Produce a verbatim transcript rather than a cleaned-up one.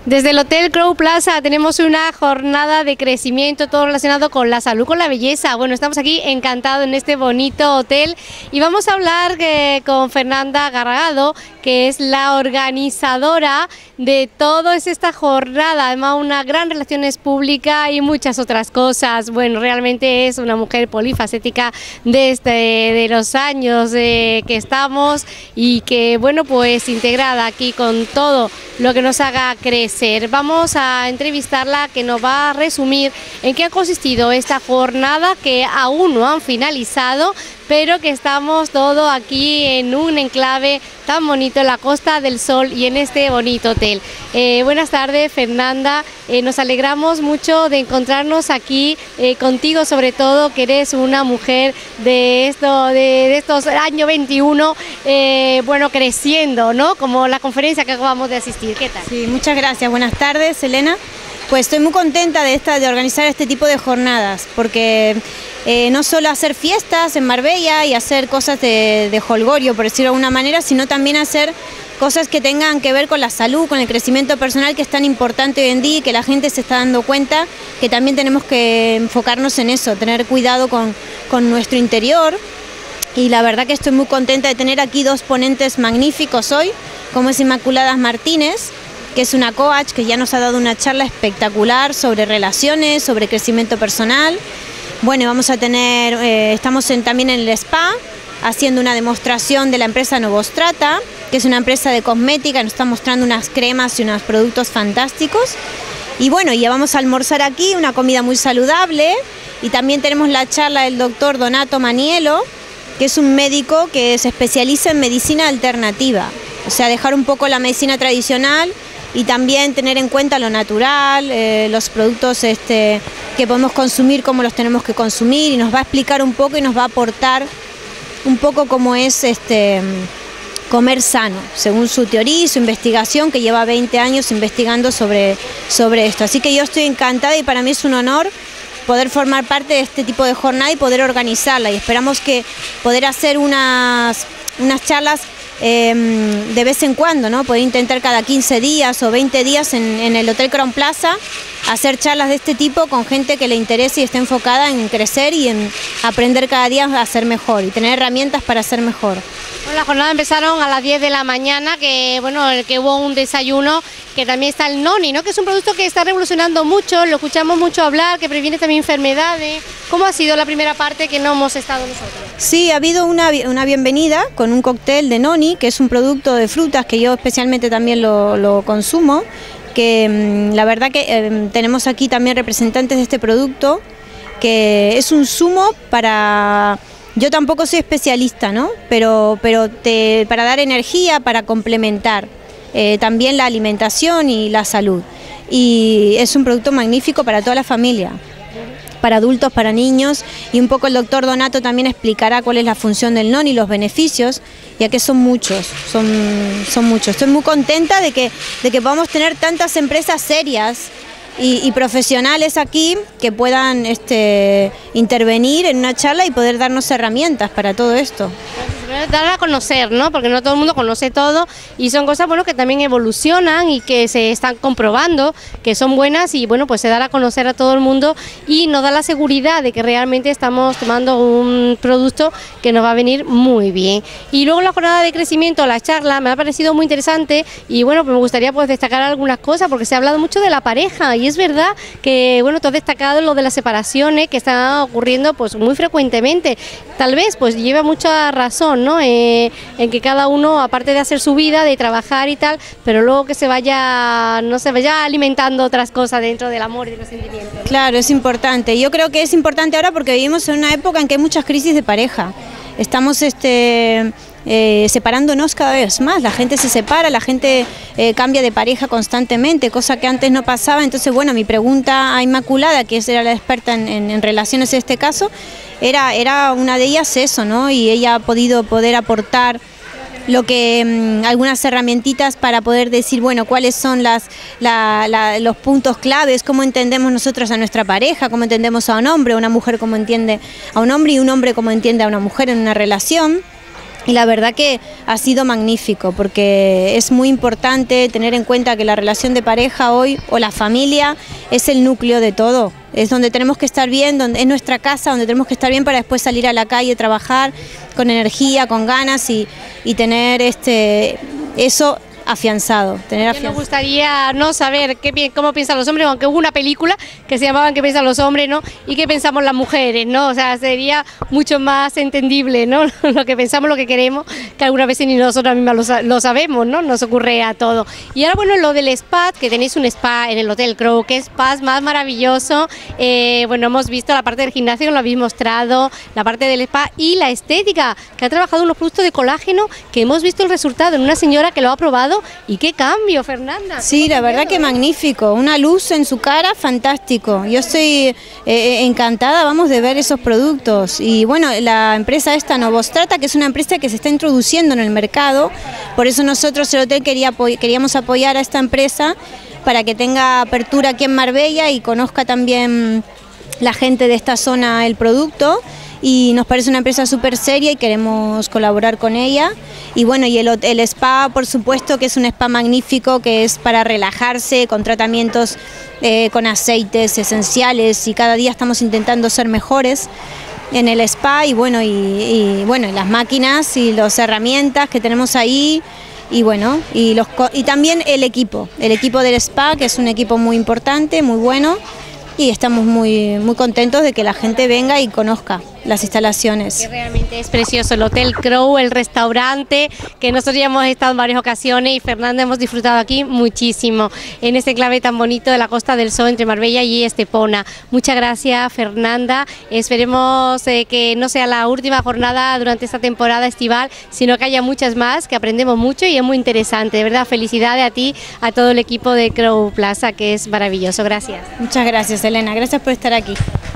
Desde el Hotel Crow Plaza tenemos una jornada de crecimiento, todo relacionado con la salud, con la belleza. Bueno, estamos aquí encantados en este bonito hotel y vamos a hablar eh, con Fernanda Gargado, que es la organizadora de toda esta jornada, además una gran relaciones públicas y muchas otras cosas. Bueno, realmente es una mujer polifacética desde de los años eh, que estamos y que, bueno, pues integrada aquí con todo lo que nos haga crecer. Vamos a entrevistarla, que nos va a resumir en qué ha consistido esta jornada, que aún no han finalizado, pero que estamos todos aquí en un enclave tan bonito en la Costa del Sol y en este bonito hotel. Eh, buenas tardes, Fernanda, eh, nos alegramos mucho de encontrarnos aquí eh, contigo, sobre todo que eres una mujer de, esto, de, de estos años veintiuno, eh, bueno, creciendo, ¿no? Como la conferencia que acabamos de asistir. ¿Qué tal? Sí, muchas gracias. Buenas tardes, Elena. Pues estoy muy contenta de, esta, de organizar este tipo de jornadas, porque eh, no solo hacer fiestas en Marbella y hacer cosas de, de jolgorio, por decirlo de alguna manera, sino también hacer cosas que tengan que ver con la salud, con el crecimiento personal, que es tan importante hoy en día y que la gente se está dando cuenta que también tenemos que enfocarnos en eso, tener cuidado con, con nuestro interior. Y la verdad que estoy muy contenta de tener aquí dos ponentes magníficos hoy, como es Inmaculada Martínez, que es una coach que ya nos ha dado una charla espectacular sobre relaciones, sobre crecimiento personal. Bueno, vamos a tener, eh, estamos en, también en el spa, haciendo una demostración de la empresa Novostrata, que es una empresa de cosmética, nos está mostrando unas cremas y unos productos fantásticos. Y bueno, ya vamos a almorzar aquí, una comida muy saludable, y también tenemos la charla del doctor Donato Maniello, que es un médico que se especializa en medicina alternativa, o sea, dejar un poco la medicina tradicional y también tener en cuenta lo natural, eh, los productos este, que podemos consumir, cómo los tenemos que consumir, y nos va a explicar un poco y nos va a aportar un poco cómo es este, comer sano, según su teoría y su investigación, que lleva veinte años investigando sobre, sobre esto. Así que yo estoy encantada y para mí es un honor poder formar parte de este tipo de jornada y poder organizarla, y esperamos que poder hacer unas, unas charlas Eh, de vez en cuando, ¿no? Poder intentar cada quince días o veinte días en, en el Hotel Crown Plaza hacer charlas de este tipo con gente que le interese y esté enfocada en crecer y en aprender cada día a ser mejor y tener herramientas para ser mejor. Bueno, las jornadas empezaron a las diez de la mañana, que bueno, que hubo un desayuno, que también está el noni, ¿no? Que es un producto que está revolucionando mucho, lo escuchamos mucho hablar, que previene también enfermedades. ¿Cómo ha sido la primera parte que no hemos estado nosotros? Sí, ha habido una, una bienvenida con un cóctel de noni, que es un producto de frutas que yo especialmente también lo, lo consumo, que la verdad que eh, tenemos aquí también representantes de este producto, que es un zumo para... Yo tampoco soy especialista, ¿no? Pero, pero te, para dar energía, para complementar eh, también la alimentación y la salud. Y es un producto magnífico para toda la familia, para adultos, para niños, y un poco el doctor Donato también explicará cuál es la función del noni y los beneficios, ya que son muchos, son, son muchos. Estoy muy contenta de que, de que podamos tener tantas empresas serias y, y profesionales aquí que puedan este, intervenir en una charla y poder darnos herramientas para todo esto. Dar a conocer, ¿no? Porque no todo el mundo conoce todo y son cosas, bueno, que también evolucionan y que se están comprobando que son buenas, y bueno, pues se da a conocer a todo el mundo y nos da la seguridad de que realmente estamos tomando un producto que nos va a venir muy bien. Y luego la jornada de crecimiento, la charla, me ha parecido muy interesante y bueno, pues me gustaría pues destacar algunas cosas, porque se ha hablado mucho de la pareja y es verdad que, bueno, tú has destacado lo de las separaciones que están ocurriendo pues muy frecuentemente. Tal vez pues lleva mucha razón, ¿no? Eh, en que cada uno, aparte de hacer su vida, de trabajar y tal, pero luego que se vaya, no se vaya alimentando otras cosas dentro del amor y de los sentimientos. Claro, es importante. Yo creo que es importante ahora porque vivimos en una época en que hay muchas crisis de pareja. Estamos este, eh, separándonos cada vez más, la gente se separa, la gente eh, cambia de pareja constantemente, cosa que antes no pasaba. Entonces, bueno, mi pregunta a Inmaculada, que era la experta en, en, en relaciones en este caso, era, era una de ellas eso, ¿no? Y ella ha podido poder aportar lo que mmm, algunas herramientitas para poder decir, bueno, cuáles son las, la, la, los puntos claves, cómo entendemos nosotros a nuestra pareja, cómo entendemos a un hombre, una mujer cómo entiende a un hombre y un hombre cómo entiende a una mujer en una relación. Y la verdad que ha sido magnífico, porque es muy importante tener en cuenta que la relación de pareja hoy, o la familia, es el núcleo de todo. Es donde tenemos que estar bien, donde es nuestra casa, donde tenemos que estar bien para después salir a la calle, trabajar con energía, con ganas y, y tener este, eso afianzado. Tener afianzado. Nos gustaría no saber qué, cómo piensan los hombres, aunque hubo una película que se llamaba ¿Qué piensan los hombres?, ¿no? Y qué pensamos las mujeres, ¿no? O sea, sería mucho más entendible, ¿no? Lo que pensamos, lo que queremos, que algunas veces ni nosotros mismas lo, lo sabemos, ¿no? Nos ocurre a todo. Y ahora, bueno, lo del spa, que tenéis un spa en el Hotel Crow, que es spa más maravilloso. Eh, bueno, hemos visto la parte del gimnasio, lo habéis mostrado, la parte del spa y la estética, que ha trabajado unos productos de colágeno, que hemos visto el resultado en una señora que lo ha probado. ¿Y qué cambio, Fernanda? Sí, la verdad que magnífico, una luz en su cara, fantástico. Yo estoy eh, encantada, vamos, de ver esos productos. Y bueno, la empresa esta Novostrata, que es una empresa que se está introduciendo en el mercado, por eso nosotros el hotel quería, queríamos apoyar a esta empresa para que tenga apertura aquí en Marbella y conozca también la gente de esta zona el producto. Y nos parece una empresa súper seria y queremos colaborar con ella. Y bueno, y el, el spa, por supuesto, que es un spa magnífico, que es para relajarse, con tratamientos eh, con aceites esenciales, y cada día estamos intentando ser mejores en el spa. Y bueno, y, y bueno, las máquinas y las herramientas que tenemos ahí. Y bueno, y, los, y también el equipo, el equipo del spa, que es un equipo muy importante, muy bueno. Y estamos muy, muy contentos de que la gente venga y conozca las instalaciones. Que realmente es precioso el Hotel Crow, el restaurante, que nosotros ya hemos estado en varias ocasiones y Fernanda hemos disfrutado aquí muchísimo, en este enclave tan bonito de la Costa del Sol entre Marbella y Estepona. Muchas gracias, Fernanda, esperemos eh, que no sea la última jornada durante esta temporada estival, sino que haya muchas más, que aprendemos mucho y es muy interesante. De verdad, felicidades a ti, a todo el equipo de Crow Plaza, que es maravilloso. Gracias. Muchas gracias, Elena, gracias por estar aquí.